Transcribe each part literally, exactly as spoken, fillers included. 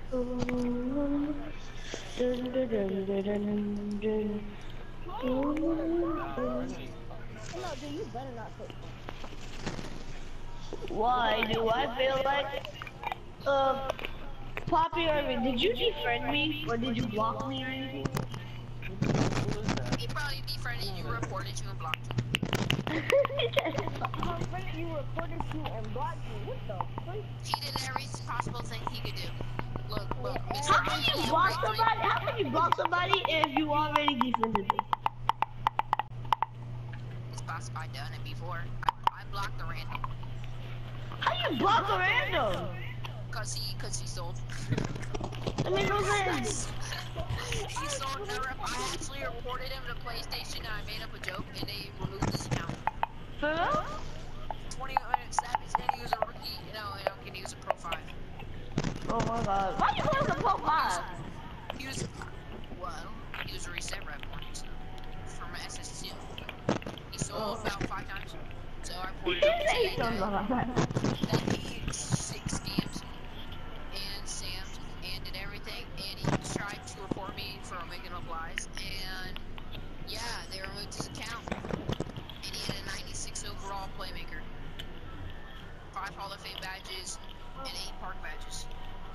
Dun, dun, dun, dun, dun, dun. Nah, we're Dun. gonna be fucking No, suck. dude, you better not say. Why do I feel like uh Poppy Irving, did you defriend me or did you block me or anything? Who the fuck? Who is that? He probably I defriended know you, that name. reported you, and blocked you. My friend, you reported you and blocked you. What the freak? He did every possible thing he could do. Look, look, How mister can Randy you the block Great Three. somebody? How can you block somebody if you already defriended them? It's possible I done it before. I, I blocked the random. How you block a random? Cause he, cause he sold. That makes no sense. He sold never. I actually reported him to PlayStation and I made up a joke and they removed his account. For real? twenty minutes Savage and he was a rookie. You know, and okay, he was a pro five. Oh my god. Why you call us a pro five? He was, well, he was a reset rep once from S S two. He sold Oh. about five times. So I He reported him didn't to say say something that, about that. that he six scams and Sam's and did everything and he tried to report me for making up lies and yeah, they removed his account and he had a ninety-six overall playmaker, five Hall of Fame badges, and eight park badges.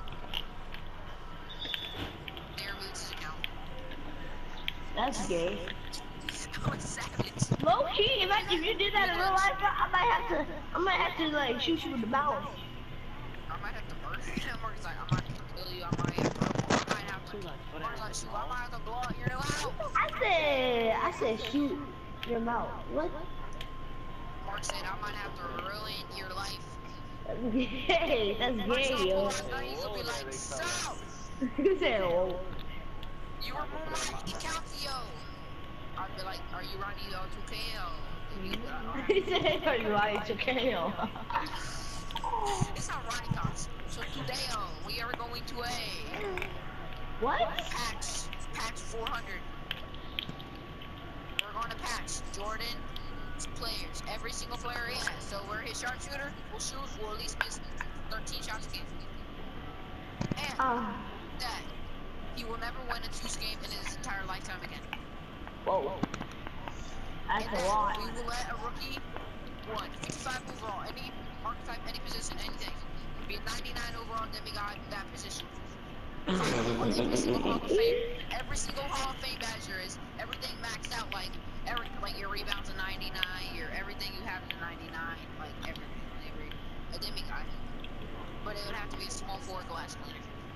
They removed his account. That's gay. I was savage. Low key, if, I, if you did that in real life, I might have to, I might have to like shoot you with the mouse. I might have to murder him. Mark's like, I might have to kill you. I might have to. I might have to. Too much. Mark's like, shoot, I might have to blow out your new house. I said, I said shoot your mouth. What? Mark said, I might have to ruin your life. That's gay. That's Mark's gay, gonna yo. pull out now. He's gonna be Whoa, like, big so, fella. You said, oh. you were more my account, yo. I'd be like, are you Ronnie O two K O? If you, uh, He said, are you ready to kill? It's not Ronnie Cox. So today, oh, we are going to a What? patch, patch four hundred. We're going to patch Jordan's players, every single player he has. So we're his sharpshooter. We'll shoot. We'll at least miss thirteen shots a game. And Ah. that he will never win a two game in his entire lifetime again. Whoa. That's And a then lot. we will let a rookie one fifty-five overall, any archetype, any position, anything. Be a ninety-nine overall demigod in that position. Every single Hall of Fame, every single Hall of Fame badger is everything maxed out, like every like your rebounds a ninety-nine, your everything you have is a ninety-nine, like everything, every a demigod. But it would have to be a small four glass cleaner.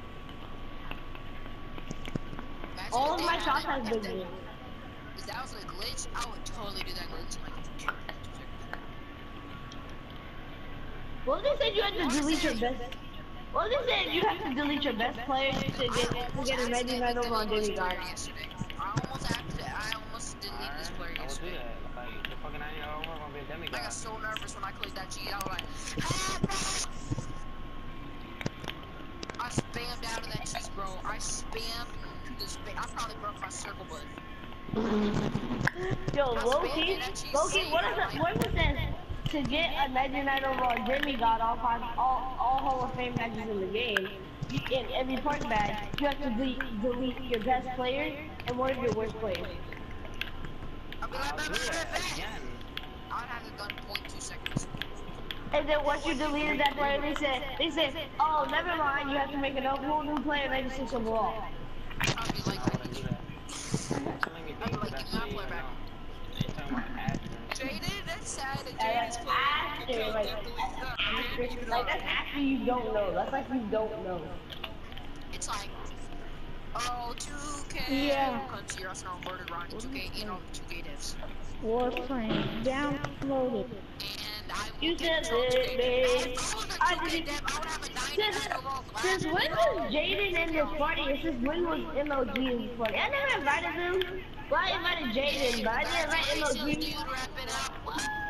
Imagine All if of they my had shots it- have if been they- good. If that was a glitch, I would totally do that glitch. Like, What if they said you had to delete your best? What if they said you have to delete your best player to get to get a ninety-nine over on demigod? Yesterday. I almost acted, I almost deleted this player Alright, I will do yesterday. that. Like, the fucking ninety over gonna be a I demigod. got so nervous when I clicked that cheat. I was like, help me! I spammed out of that cheat, bro. I spammed to the spam. I probably broke my circle button. Yo, Loki, Loki, what is it? What is it says to get a ninety-nine overall demigod all five, all all Hall of Fame matches in the game? You, in every part badge, you have to de delete your best player and one of your worst players. I'll be like, I'll blah, do blah, blah, that blah. again. I'd have it done in point two seconds. And then once you deleted that player, they said, they said, oh, never mind, you have to make another whole new player, ninety-six overall. I'd be like, I wouldn't do that. Let me I'd think, be but like, that's give me my me, player I back. know. They talking about Ashton. Jaden, that's sad that And Jaden's that's playing. after, like, after, like, that's after you don't know. That's like you don't know. It's like, oh, two K. Yeah. Come to your Arsenal murdered Ronnie, two K, and all the two K devs. Warframe downloaded. And I will You get said control two K. it, babe. If I was a I two K didn't. dev, I would have a Since, ninety-nine overall glass. since when was Jaden in this party? And since when was M O G in this party? I never invited them. Well, I invited Jaden, but I didn't invite M O Congratulations, G. dude, wrapping up. Woo!